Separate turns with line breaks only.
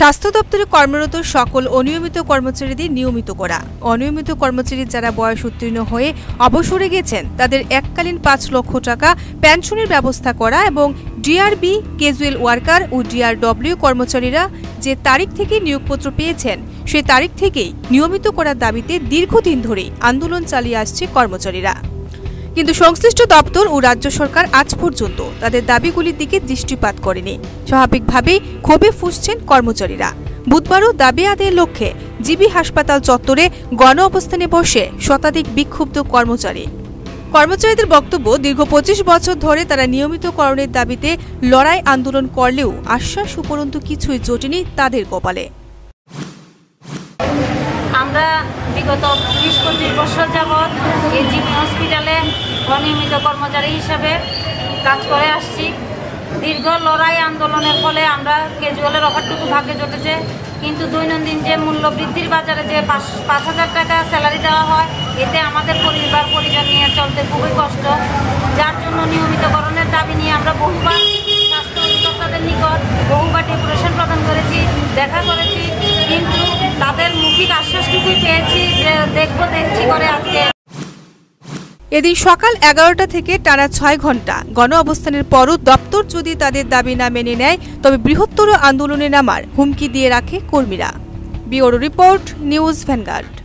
স্বাস্থ্য দপ্তরে কর্মরত সকল অনিয়মিত কর্মচারীদের নিয়মিত করা। অনিয়মিত কর্মচারী যারা বয়স উত্তীর্ণ হয়ে অবসরে গেছেন তাদের এককালীন ৫ লক্ষ টাকা পেনশনের ব্যবস্থা করা এবং ডিআরবি, ক্যাজুয়াল ওয়ার্কার ও ডিআরডব্লিউ কর্মচারীরা যে তারিখ থেকে নিয়োগপত্র পেয়েছেন সেই তারিখ থেকেই নিয়মিত করার দাবিতে দীর্ঘদিন ধরে আন্দোলন চালিয়ে আসছে কর্মচারীরা। কিন্তু সংশ্লিষ্ট দপ্তর ও রাজ্য সরকার আজ পর্যন্ত তাদের দাবিগুলির দিকে দৃষ্টিপাত করেনি। স্বাভাবিকভাবেই ক্ষোভে ফুঁসছেন কর্মচারীরা। বুধবারও দাবি আদায়ের লক্ষ্যে জিবি হাসপাতাল চত্বরে গণ অবস্থানে বসে শতাধিক বিক্ষুব্ধ কর্মচারীদের বক্তব্য, দীর্ঘ ২৫ বছর ধরে তারা নিয়মিতকরণের দাবিতে লড়াই আন্দোলন করলেও আশ্বাস উপরন্তু কিছুই জোটেনি তাদের কপালে।
আমরা বিগত ২০-২৫ বছর যাবৎ এই জিবি হসপিটালে অনিয়মিত কর্মচারী হিসাবে কাজ করে আসছি। দীর্ঘ লড়াই আন্দোলনের ফলে আমরা ক্যাজুয়ালের অফারটুকু ভাগ্যে জুটেছে, কিন্তু দৈনন্দিন যে মূল্য বৃদ্ধির বাজারে যে ৫,০০০ টাকা স্যালারি দেওয়া হয়, এতে আমাদের পরিবার পরিজন নিয়ে চলতে খুবই কষ্ট। যার জন্য নিয়মিতকরণের দাবি নিয়ে আমরা বহুবার স্বাস্থ্য অধিদপ্তরের নিকট বহুবার ডেপুটেশন প্রদান করেছি, দেখা করেছি, কিন্তু তাদের মৌখিক আশ্বাসটুকুই পেয়েছি যে দেখছি করে আজকে।
এদিন সকাল ১১টা থেকে টানা ৬ ঘন্টা গণ অবস্থানের পরও দপ্তর যদি তাদের দাবি না মেনে নেয় তবে বৃহত্তর আন্দোলনে নামার হুমকি দিয়ে রাখে কর্মীরা। Bureau report, News vanguard.